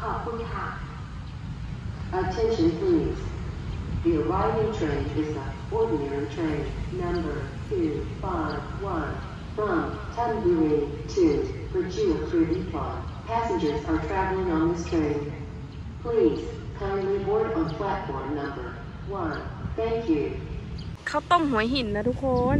ขอบคุณค่ะ Attention please. The arriving train is the ordinary train number 251 from Tanburi to Prachuapudi. Passengers are traveling on this train. Please kindly board on platform number 1. Thank you. ข้าวต้มหัวหินนะทุกคน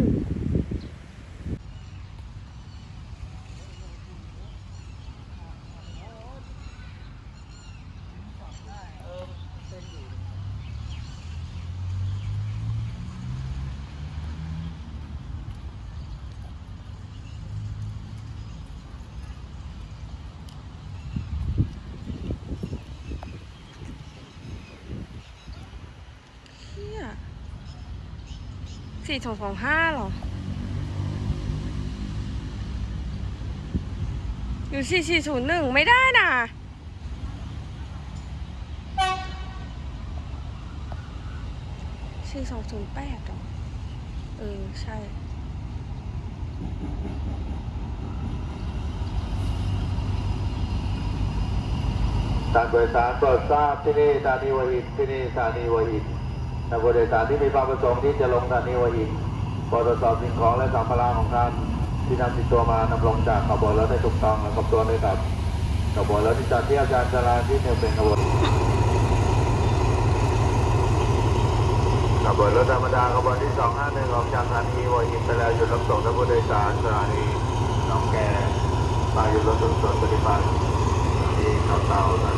4225หรออยู่4401ไม่ได้นะ4208หรอใช่ท่านผู้โดยสารโปรดทราบที่นี่สถานีหัวหินที่นี่สถานีหัวหินท่านผู้โดยสารที่มีความประสงค์ที่จะลงสถานีหัวหินโปรดตรวจสอบสิ่งของและสัมภาระของท่านที่นำติดตัวมานำลงจากขบวนรถให้ถูกต้องและครบถ้วนด้วยครับขบวนรถที่จอดที่อาคารจราที่1เป็นขบวนรถธรรมดาขบวนที่251ออกจากสถานีหัวหินไปแล้วหยุดรับส่งท่านผู้โดยสารสถานีหนองแกมาหยุดรถส่วนปฏิบัติที่เขาเต่า